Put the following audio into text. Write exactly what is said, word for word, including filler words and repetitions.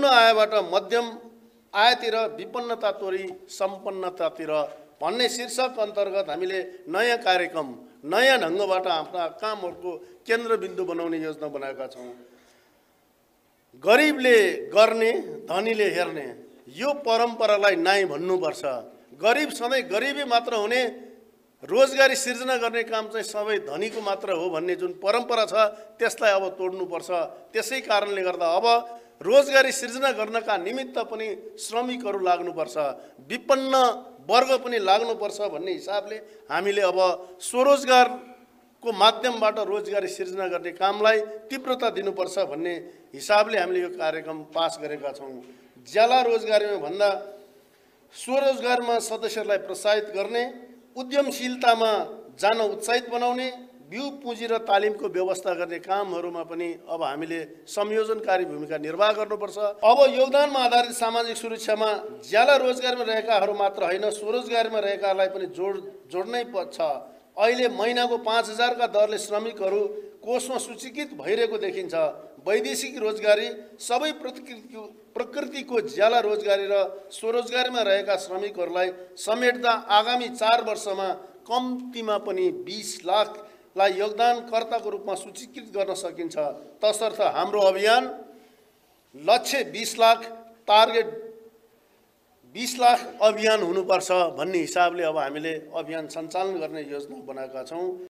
आयबाट मध्यम आयतिर विपन्नता तोरी सम्पन्नतातिर भन्ने शीर्षक अन्तर्गत हामीले नयाँ कार्यक्रम नयाँ ढङ्गबाट आफ्ना कामहरूको केन्द्रबिन्दु बनाउने योजना बनाएका छौँ। गरिबले गर्ने, धनीले हेर्ने यो परम्परालाई नाइ भन्नुपर्छ। गरिब सधैँ गरिबै मात्र हुने, रोजगारी सिर्जना गर्ने काम चाहिँ सबै धनीको मात्र हो भन्ने जुन परम्परा छ त्यसलाई अब तोड्नुपर्छ। त्यसै कारणले गर्दा अब रोजगारी सिर्जना गर्नका निमित्त पनि श्रमिकहरू लाग्नुपर्छ, विपन्न वर्ग पनि लाग्नुपर्छ भन्ने हिसाबले हामीले अब स्वरोजगारको माध्यमबाट रोजगारी सिर्जना गर्ने कामलाई तीव्रता दिनुपर्छ भन्ने हिसाबले हामीले यो कार्यक्रम पास गरेका छौँ। ज्याला रोजगारीमा भन्दा स्वरोजगारमा सदस्यहरूलाई प्रोत्साहित गर्ने, उद्यमशीलतामा जान उत्साहित बनाउने, बिउ पुँजी र तालिमको व्यवस्था गर्ने कामहरूमा पनि अब हामीले संयोजनकारी भूमिका निर्वाह गर्नुपर्छ। अब योगदानमा आधारित सामाजिक सुरक्षामा ज्याला रोजगारमा रहेकाहरू मात्र होइन, स्वरोजगारमा रहेकालाई पनि जोड जोड्नै पर्छ। अहिले महिनाको पाँच हजारका दरले श्रमिकहरू कोषमा सूचीकृत भइरहेको देखिन्छ। वैदेशिक रोजगारी सबै प्रकृतिको प्रकृतिको ज्याला रोजगारी र स्वरोजगारीमा रहेका श्रमिकहरूलाई समेट्दा आगामी चार वर्षमा कम्तीमा पनि बीस लाखलाई योगदानकर्ताको रूपमा सूचीकृत गर्न सकिन्छ। तसर्थ हाम्रो अभियान लक्ष्य बीस लाख, टार्गेट बीस लाख अभियान हुनुपर्छ भन्ने हिसाबले अब हामीले अभियान सञ्चालन गर्ने योजना बनाएका छौँ।